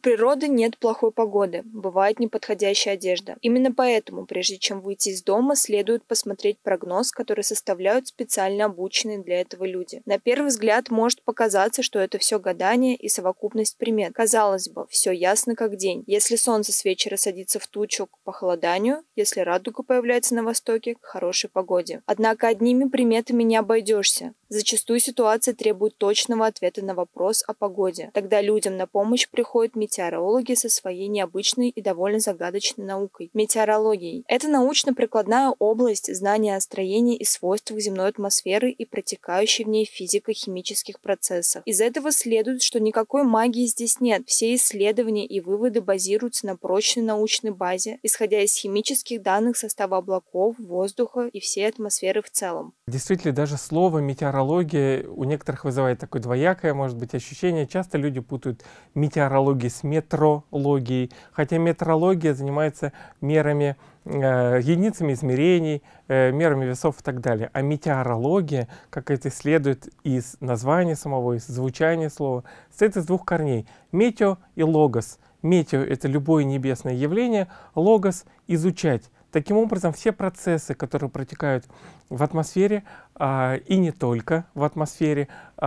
природы нет плохой погоды, бывает неподходящая одежда. Именно поэтому, прежде чем выйти из дома, следует посмотреть прогноз, который составляют специально обученные для этого люди. На первый взгляд может показаться, что это все гадание и совокупность примет. Казалось бы, все ясно как день. Если солнце с вечера садится в тучу, к похолоданию, если радуга появляется на востоке, к хорошей погоде. Однако одними приметами не обойдешься. Зачастую ситуация требует точного ответа на вопрос о погоде. Тогда людям на помощь приходят метеорологи со своей необычной и довольно загадочной наукой – метеорологией. Это научно-прикладная область знания о строении и свойствах земной атмосферы и протекающей в ней физико-химических процессов. Из этого следует, что никакой магии здесь нет. Все исследования и выводы базируются на прочной научной базе, исходя из химических данных состава облаков, воздуха и всей атмосферы в целом. Действительно, даже слово метеорология у некоторых вызывает такое двоякое, может быть, ощущение. Часто люди путают метеорологию с метрологией, хотя метрология занимается мерами, единицами измерений, мерами весов и так далее. А метеорология, как это следует из названия самого, из звучания слова, состоит из двух корней – метео и логос. Метео – это любое небесное явление, логос – изучать. Таким образом, все процессы, которые протекают в атмосфере, и не только в атмосфере,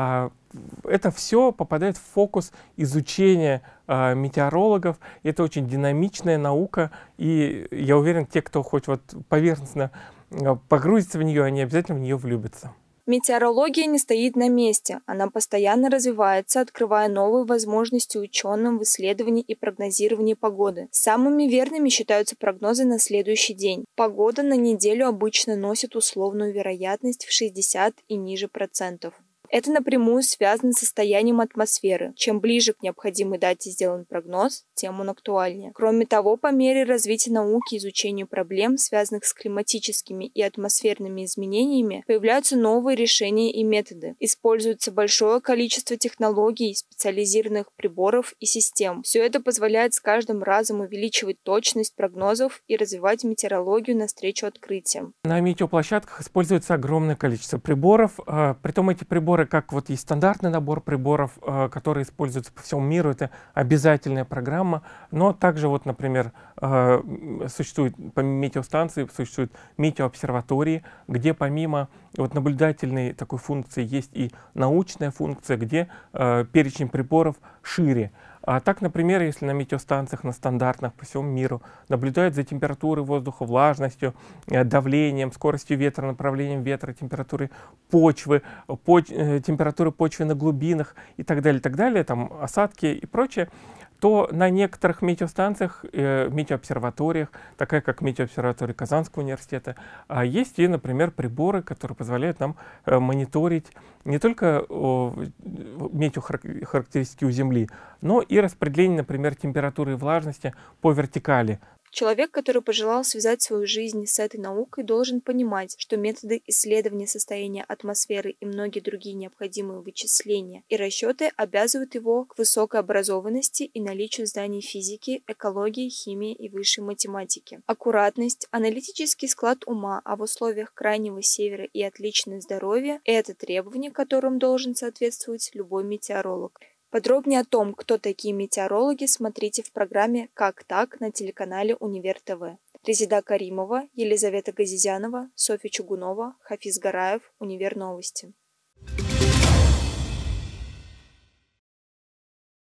это все попадает в фокус изучения метеорологов. Это очень динамичная наука, и я уверен, те, кто хоть вот поверхностно погрузится в нее, они обязательно в нее влюбятся. Метеорология не стоит на месте, она постоянно развивается, открывая новые возможности ученым в исследовании и прогнозировании погоды. Самыми верными считаются прогнозы на следующий день. Погода на неделю обычно носит условную вероятность в 60 и ниже процентов. Это напрямую связано с состоянием атмосферы. Чем ближе к необходимой дате сделан прогноз, тем он актуальнее. Кроме того, по мере развития науки и изучения проблем, связанных с климатическими и атмосферными изменениями, появляются новые решения и методы. Используется большое количество технологий, специализированных приборов и систем. Все это позволяет с каждым разом увеличивать точность прогнозов и развивать метеорологию навстречу открытиям. На метеоплощадках используется огромное количество приборов, притом эти приборы, как вот есть стандартный набор приборов, которые используются по всему миру, это обязательная программа, но также вот, например, существует, помимо метеостанции, существуют метеообсерватории, где помимо вот наблюдательной такой функции есть и научная функция, где перечень приборов шире. А так, например, если на метеостанциях, на стандартных по всему миру наблюдают за температурой воздуха, влажностью, давлением, скоростью ветра, направлением ветра, температурой почвы, температурой почвы на глубинах и так далее, там осадки и прочее, то на некоторых метеостанциях, метеообсерваториях, такая как метеообсерватория Казанского университета, есть и, например, приборы, которые позволяют нам мониторить не только метеохарактеристики у Земли, но и распределение, например, температуры и влажности по вертикали. Человек, который пожелал связать свою жизнь с этой наукой, должен понимать, что методы исследования состояния атмосферы и многие другие необходимые вычисления и расчеты обязывают его к высокой образованности и наличию знаний физики, экологии, химии и высшей математики. Аккуратность, аналитический склад ума, а в условиях крайнего севера и отличное здоровье – это требования, которым должен соответствовать любой метеоролог. Подробнее о том, кто такие метеорологи, смотрите в программе «Как так» на телеканале Универ ТВ. Резида Каримова, Елизавета Газизянова, Софья Чугунова, Хафиз Гараев, Универ Новости.